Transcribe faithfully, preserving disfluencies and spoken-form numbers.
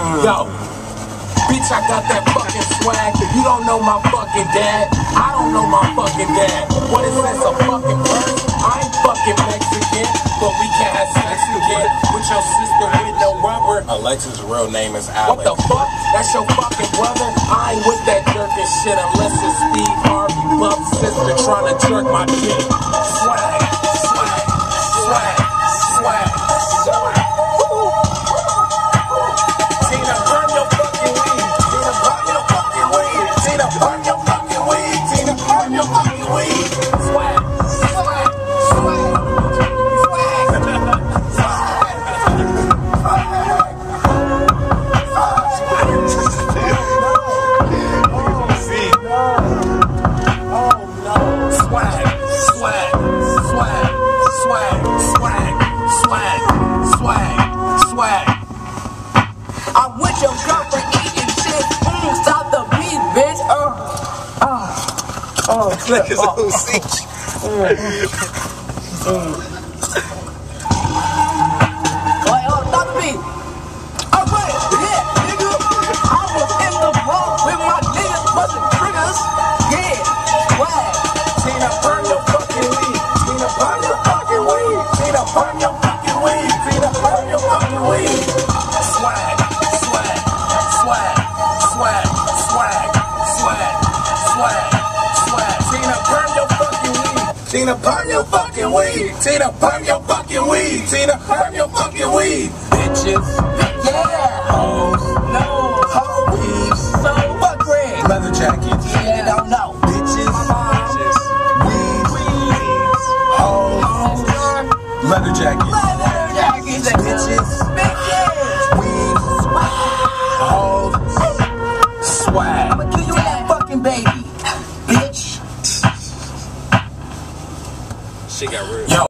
Yo, bitch, I got that fucking swag. You don't know my fucking dad. I don't know my fucking dad. What is this, a fucking purse? I ain't fucking Mexican, but we can have sex again with your sister with no rubber. Alexa's real name is Alex. What the fuck? That's your fucking brother? I ain't with that jerking shit unless it's Steve Harvey Buff's sister trying to jerk my dick. Swag, swag, swag, swag, swag. Tina, burn your fucking weed. Tina, burn your fucking weed. Tina, burn your fucking weed. Tina, burn your fucking weed. Swag, swag, swag. I'm with your girlfriend eating shit. Mm, stop the beat, bitch. Oh, oh, oh, Look at oh, those seats. Wait, oh, stop the beat. Oh, wait, yeah, nigga. I was in the road with my niggas busting triggers. Yeah, swag. Tina, burn your fucking weed. Tina, burn your fucking weed. Tina, burn your fucking weed. Tina, burn your fucking weed. Swag, swag, swag, swag, swag, swag, swag, swag. Tina, burn your fucking weed. Tina, burn your fucking weed. Tina, burn your fucking weed. Tina, burn your fucking weed. Bitches, Yeah. hoes, No. hoe weaves, So, fuck Greg. leather jackets. Yeah, you don't know. Bitches, bitches, weaves, hoes, leather jackets. Leather jackets. Bitches, Bitches. weaves, hoes, swag. I'ma kill you with that fucking baby. Bitch. She got real. Yo.